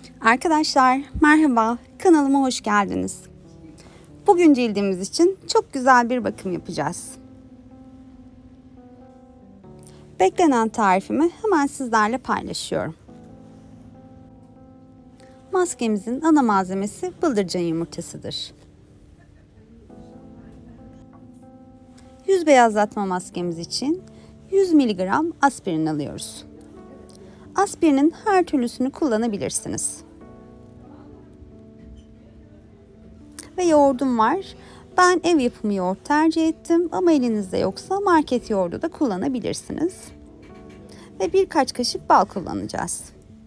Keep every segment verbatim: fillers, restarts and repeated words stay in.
Arkadaşlar merhaba, kanalıma hoş geldiniz. Bugün cildimiz için çok güzel bir bakım yapacağız. Beklenen tarifimi hemen sizlerle paylaşıyorum. Maskemizin ana malzemesi bıldırcın yumurtasıdır. Yüz beyazlatma maskemiz için yüz miligram aspirin alıyoruz. Aspirinin her türlüsünü kullanabilirsiniz. Ve yoğurdum var. Ben ev yapımı yoğurt tercih ettim ama elinizde yoksa market yoğurdu da kullanabilirsiniz. Ve birkaç kaşık bal kullanacağız.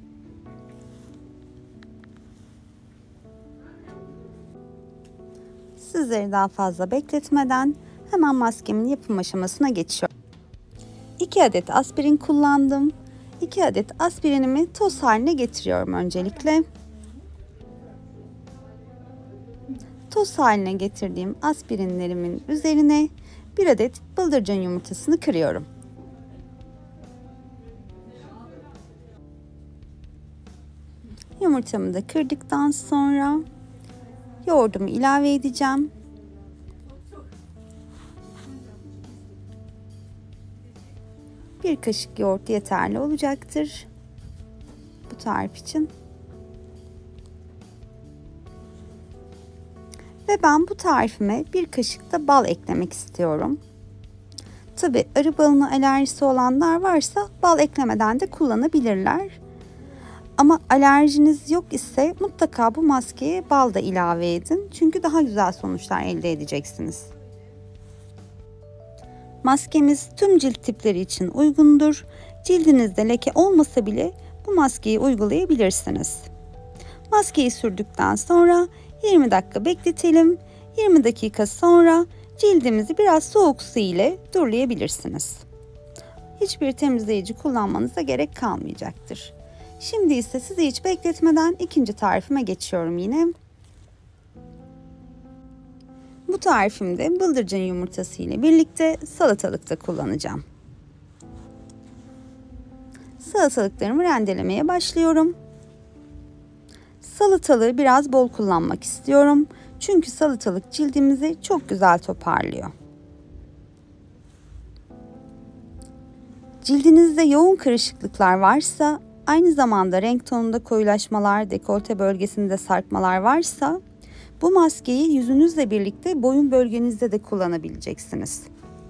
Sizleri daha fazla bekletmeden hemen maskemin yapım aşamasına geçiyorum. iki adet aspirin kullandım. iki adet aspirinimi toz haline getiriyorum öncelikle. Toz haline getirdiğim aspirinlerimin üzerine bir adet bıldırcın yumurtasını kırıyorum. Yumurtamı da kırdıktan sonra yoğurdumu ilave edeceğim. Bir kaşık yoğurt yeterli olacaktır bu tarif için. Ve ben bu tarifime bir kaşık da bal eklemek istiyorum. Tabi arı balına alerjisi olanlar varsa bal eklemeden de kullanabilirler. Ama alerjiniz yok ise mutlaka bu maskeye bal da ilave edin. Çünkü daha güzel sonuçlar elde edeceksiniz. Maskemiz tüm cilt tipleri için uygundur. Cildinizde leke olmasa bile bu maskeyi uygulayabilirsiniz. Maskeyi sürdükten sonra yirmi dakika bekletelim. yirmi dakika sonra cildimizi biraz soğuk su ile durulayabilirsiniz. Hiçbir temizleyici kullanmanıza gerek kalmayacaktır. Şimdi ise sizi hiç bekletmeden ikinci tarifime geçiyorum yine. Bu tarifimde bıldırcın yumurtası ile birlikte salatalık da kullanacağım. Salatalıklarımı rendelemeye başlıyorum. Salatalığı biraz bol kullanmak istiyorum. Çünkü salatalık cildimizi çok güzel toparlıyor. Cildinizde yoğun kırışıklıklar varsa, aynı zamanda renk tonunda koyulaşmalar, dekolte bölgesinde sarkmalar varsa bu maskeyi yüzünüzle birlikte boyun bölgenizde de kullanabileceksiniz.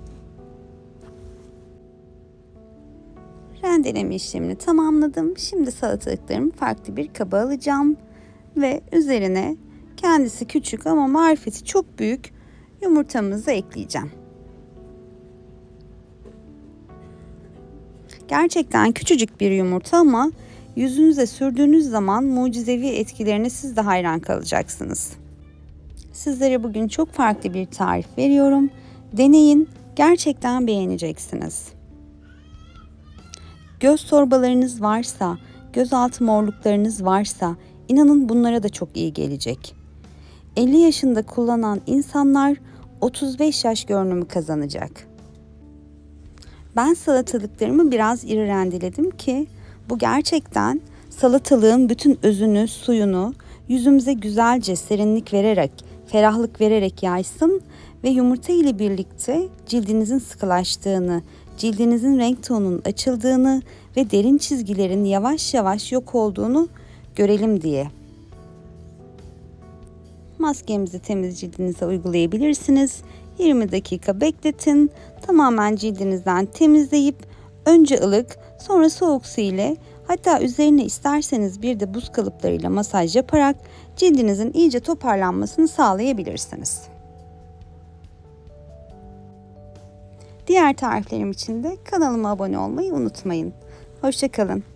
Rendeleme işlemini tamamladım. Şimdi salatalıklarımı farklı bir kaba alacağım ve üzerine kendisi küçük ama marifeti çok büyük yumurtamızı ekleyeceğim. Gerçekten küçücük bir yumurta ama yüzünüze sürdüğünüz zaman mucizevi etkilerine siz de hayran kalacaksınız. Sizlere bugün çok farklı bir tarif veriyorum. Deneyin, gerçekten beğeneceksiniz. Göz torbalarınız varsa, gözaltı morluklarınız varsa inanın bunlara da çok iyi gelecek. elli yaşında kullanan insanlar otuz beş yaş görünümü kazanacak. Ben salatalıklarımı biraz iri rendeledim ki bu gerçekten salatalığın bütün özünü, suyunu yüzümüze güzelce serinlik vererek, ferahlık vererek yaysın ve yumurta ile birlikte cildinizin sıkılaştığını, cildinizin renk tonunun açıldığını ve derin çizgilerin yavaş yavaş yok olduğunu görelim diye. Maskemizi temiz cildinize uygulayabilirsiniz. yirmi dakika bekletin. Tamamen cildinizden temizleyip önce ılık, sonra soğuk su ile, hatta üzerine isterseniz bir de buz kalıplarıyla masaj yaparak cildinizin iyice toparlanmasını sağlayabilirsiniz. Diğer tariflerim için de kanalıma abone olmayı unutmayın. Hoşça kalın.